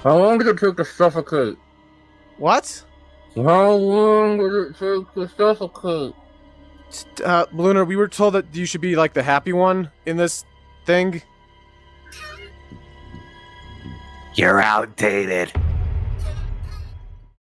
How long did it take to suffocate? What? How long did it take to suffocate? Lunar, we were told that you should be like the happy one in this thing. You're outdated.